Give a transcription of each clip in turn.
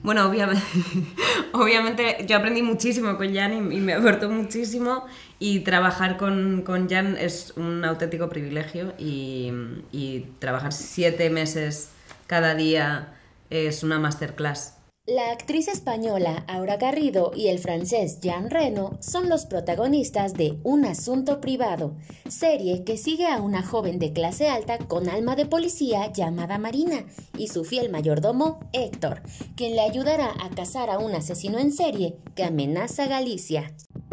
Bueno, obviamente, obviamente yo aprendí muchísimo con Jan y me aportó muchísimo, y trabajar con Jan es un auténtico privilegio, y trabajar 7 meses cada día es una masterclass. La actriz española Aura Garrido y el francés Jean Reno son los protagonistas de Un asunto privado, serie que sigue a una joven de clase alta con alma de policía llamada Marina y su fiel mayordomo Héctor, quien le ayudará a cazar a un asesino en serie que amenaza Galicia.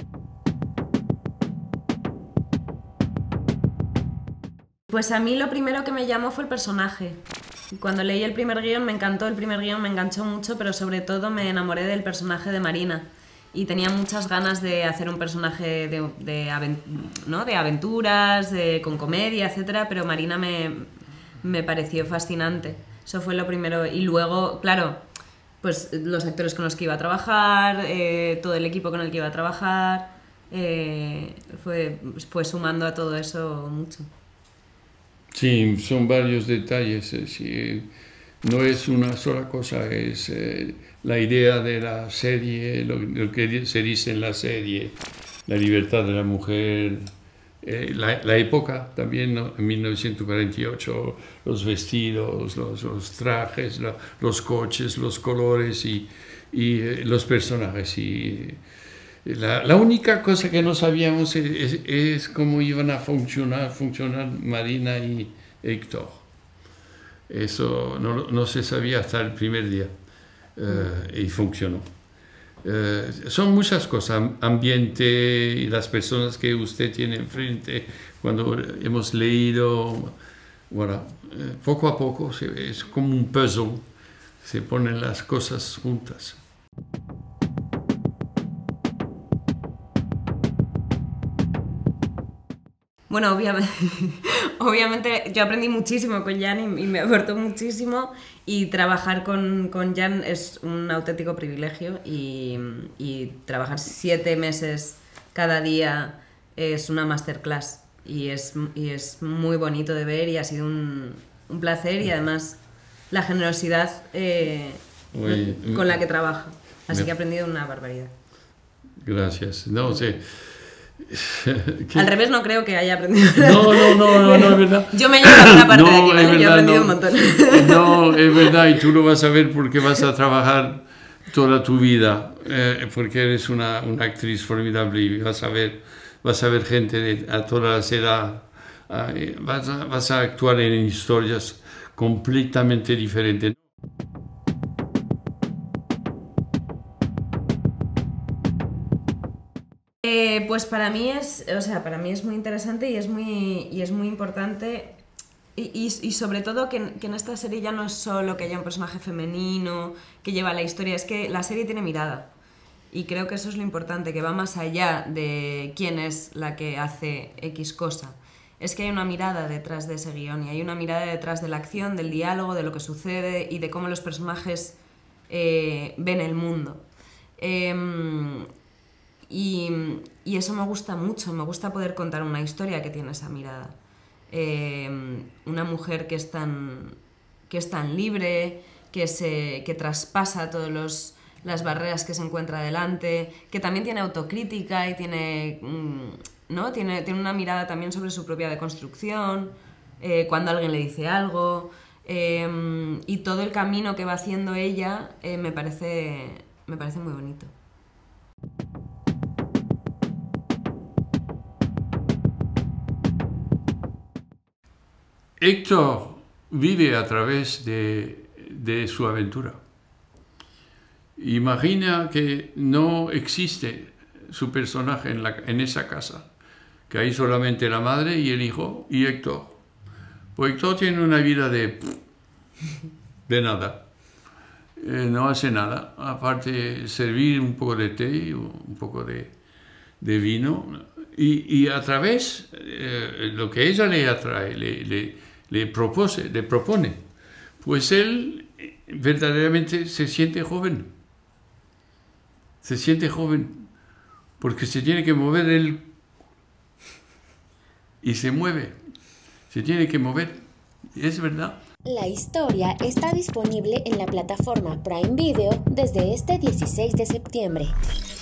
Pues a mí lo primero que me llamó fue el personaje. Cuando leí el primer guión me encantó, el primer guión me enganchó mucho, pero sobre todo me enamoré del personaje de Marina. Y tenía muchas ganas de hacer un personaje ¿no? de aventuras, con comedia, etc. Pero Marina me pareció fascinante. Eso fue lo primero. Y luego, claro, pues los actores con los que iba a trabajar, todo el equipo con el que iba a trabajar, fue sumando a todo eso mucho. Sí, son varios detalles. Sí, no es una sola cosa, es la idea de la serie, lo que se dice en la serie, la libertad de la mujer, la época también, ¿no? En 1948, los vestidos, los trajes, los coches, los colores y los personajes. La única cosa que no sabíamos es cómo iban a funcionar Marina y Héctor. Eso no se sabía hasta el primer día y funcionó. Son muchas cosas, ambiente y las personas que usted tiene enfrente. Cuando hemos leído, bueno, poco a poco es como un puzzle, se ponen las cosas juntas. Bueno, obviamente, obviamente yo aprendí muchísimo con Jan y me aportó muchísimo, y trabajar con Jan es un auténtico privilegio, y trabajar 7 meses cada día es una masterclass, y es muy bonito de ver, y ha sido un placer, y además la generosidad con la que trabaja, así que he aprendido una barbaridad. Gracias. No sé. Al revés, no creo que haya aprendido. No, es verdad. Yo me llevo una parte de aquí, ¿vale? Verdad, yo he aprendido un montón. No, es verdad, y tú lo vas a ver porque vas a trabajar toda tu vida, porque eres una actriz formidable y vas a ver gente a todas las edades, vas a actuar en historias completamente diferentes. Pues para mí es muy interesante, y es muy importante, y sobre todo que en esta serie ya no es solo que haya un personaje femenino que lleva la historia, es que la serie tiene mirada, y creo que eso es lo importante, que va más allá de quién es la que hace X cosa. Es que hay una mirada detrás de ese guión, y hay una mirada detrás de la acción, del diálogo, de lo que sucede y de cómo los personajes ven el mundo. Y eso me gusta mucho, me gusta poder contar una historia que tiene esa mirada. Una mujer que es tan libre, que traspasa todas las barreras que se encuentra delante, que también tiene autocrítica y tiene una mirada también sobre su propia deconstrucción, cuando alguien le dice algo, y todo el camino que va haciendo ella me parece muy bonito. Héctor vive a través de su aventura. Imagina que no existe su personaje en esa casa, que hay solamente la madre y el hijo y Héctor. Pues Héctor tiene una vida de nada. No hace nada, aparte servir un poco de té, un poco de vino, y a través lo que ella le atrae, le propone, pues él verdaderamente se siente joven, porque se tiene que mover él, y se mueve, se tiene que mover, es verdad. La historia está disponible en la plataforma Prime Video desde este 16 de septiembre.